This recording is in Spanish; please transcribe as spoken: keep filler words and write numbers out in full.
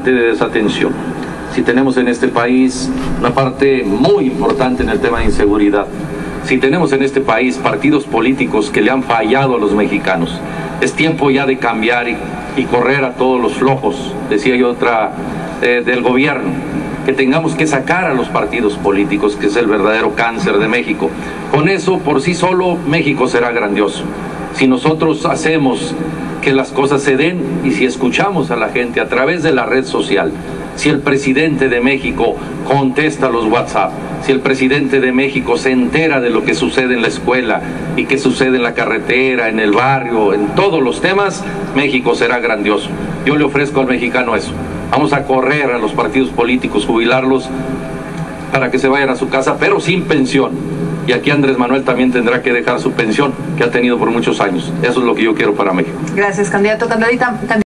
de desatención. Si tenemos en este país una parte muy importante en el tema de inseguridad, si tenemos en este país partidos políticos que le han fallado a los mexicanos, es tiempo ya de cambiar y, y correr a todos los flojos, decía yo otra, eh, del gobierno, que tengamos que sacar a los partidos políticos, que es el verdadero cáncer de México. Con eso, por sí solo, México será grandioso. Si nosotros hacemos que las cosas se den y si escuchamos a la gente a través de la red social, si el presidente de México contesta los WhatsApp, si el presidente de México se entera de lo que sucede en la escuela y que sucede en la carretera, en el barrio, en todos los temas, México será grandioso. Yo le ofrezco al mexicano eso. Vamos a correr a los partidos políticos, jubilarlos para que se vayan a su casa, pero sin pensión. Y aquí Andrés Manuel también tendrá que dejar su pensión que ha tenido por muchos años. Eso es lo que yo quiero para México. Gracias, candidato. Candidato.